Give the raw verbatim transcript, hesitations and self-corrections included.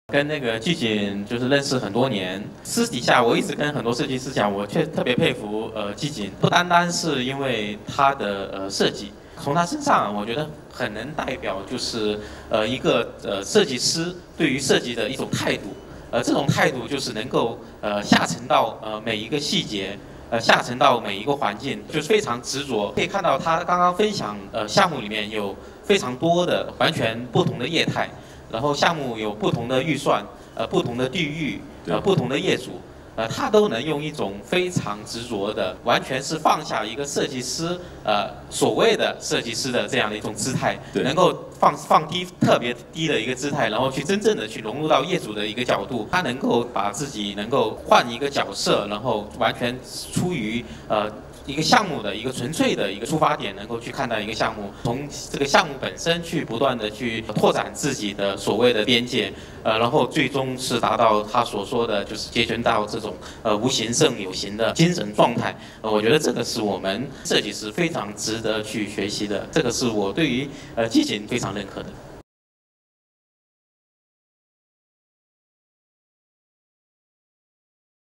跟那个季锦就是认识很多年，私底下我一直跟很多设计师讲，我却特别佩服呃季锦，不单单是因为他的呃设计，从他身上我觉得很能代表就是呃一个呃设计师对于设计的一种态度，呃这种态度就是能够呃下沉到呃每一个细节。呃，下沉到每一个环境，就是非常执着。可以看到他刚刚分享，呃，项目里面有非常多的完全不同的业态，然后项目有不同的预算，呃，不同的地域，呃，不同的业主，呃，他都能用一种非常执着的，完全是放下一个设计师，呃，所谓的设计师的这样的一种姿态，能够放放低特别低的一个姿态，然后去真正的去融入到业主的一个角度，他能够把自己能够换一个角色，然后完全出于呃。一个项目的一个纯粹的一个出发点，能够去看待一个项目，从这个项目本身去不断的去拓展自己的所谓的边界，呃，然后最终是达到他所说的就是截拳道这种呃无形胜有形的精神状态。呃，我觉得这个是我们设计师非常值得去学习的，这个是我对于呃季锦非常认可的。